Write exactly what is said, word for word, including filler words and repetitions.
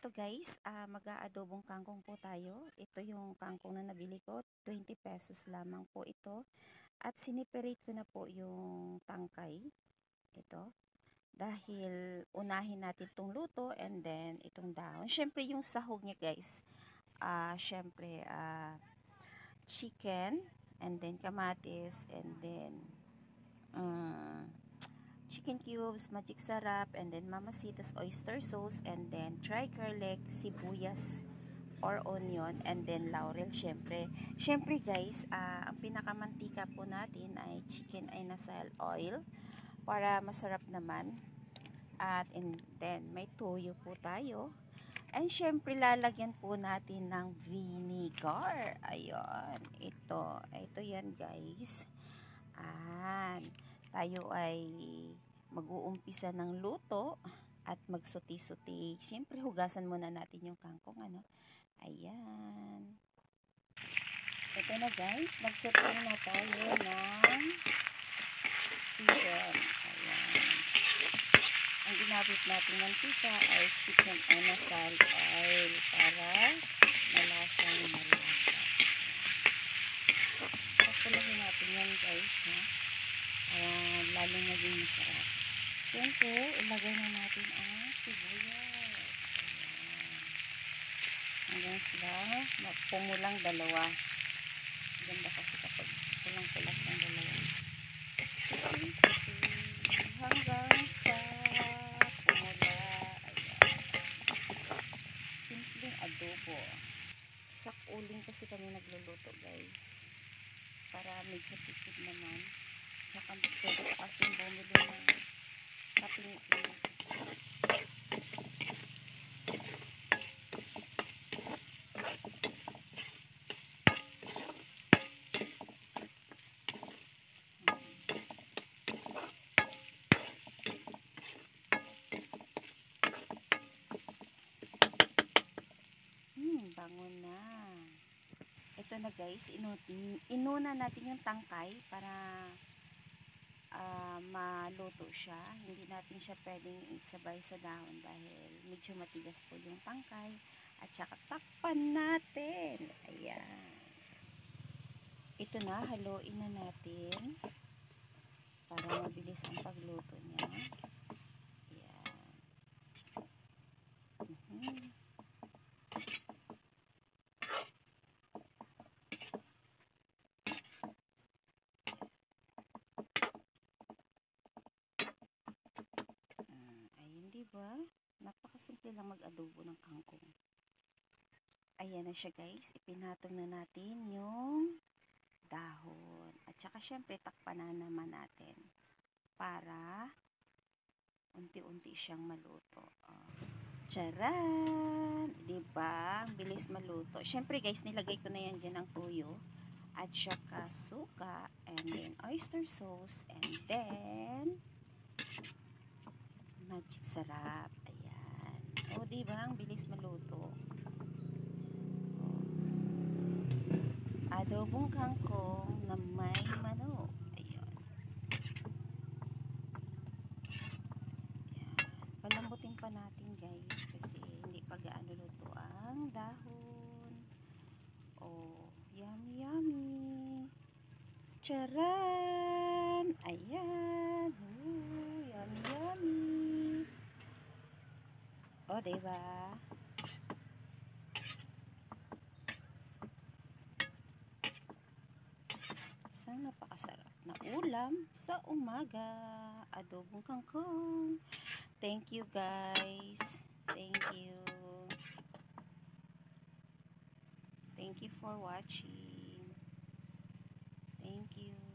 Ito guys, ah, mag-aadobong kangkong po tayo. Ito yung kangkong na nabili ko, twenty pesos lamang po ito. At siniperate ko na po yung tangkay. Ito. Dahil unahin natin itong luto and then itong dahon. Siyempre yung sahog niya guys, ah, siyempre ah, chicken and then kamatis and then um, chicken cubes, magic sarap, and then mamasitas oyster sauce, and then dry garlic, sibuyas or onion, and then laurel syempre. Syempre guys, uh, ang pinakamantika po natin ay chicken ay nasal oil para masarap naman. At and then may toyo po tayo. And syempre lalagyan po natin ng vinegar. Ayun, ito. Ito yan guys. Ayan. Tayo ay mag-uumpisa ng luto at magsuti-suti. Siyempre, hugasan muna natin yung kangkong, ano. Ayan. Ito na guys, magsuti na tayo ng chicken. Ayan. Ang ginamit natin ng tika ay chicken anasal oil para malasang malasa. Pagpulahin natin yan guys, ha. Uh, lalong maging masarap. Siyempre, ilagay na natin ang sibuyas. Ayan. Hanggang sila pumulang dalawa. Ganda kasi kapag pulang-pulas ng dalawa. Hanggang sa pumula. Ayan. Simpleng adobo. Sak-uling kasi kami nagluluto guys. Para medyo tipid naman. Saka pwede pa kasing bumili ng kaping-ing. Hmm, bango na. Ito na guys, inuna natin yung tangkay para Uh, maluto siya. Hindi natin siya pwedeng isabay sa dahon dahil medyo matigas po yung tangkay. At saka takpan natin. Ayan. Ito na, haluin na natin para mabilis ang pagluto niya. Ayan. Uh-huh. Diba? Napakasimple lang mag-adobo ng kangkong. Ayan na siya guys. Ipinatong na natin yung dahon. At saka syempre takpan na naman natin para unti-unti siyang maluto. Oh. Charan! Diba? Bilis maluto. Syempre guys, nilagay ko na yan dyan ang tuyo. At saka suka. And then oyster sauce. And then magic sarap. Ayan. O, diba? Ang bilis maluto. O. Adobong kangkong na may manok. Ayan. Ayan. Palambutin pa natin, guys. Kasi hindi pa gaano luto ang dahon. O, yummy, yummy. Charan! Ayan. Ooh, yummy, yummy. O, diba? Isang napakasarap na ulam sa umaga. Adobong kangkong. Thank you, guys. Thank you. Thank you for watching. Thank you.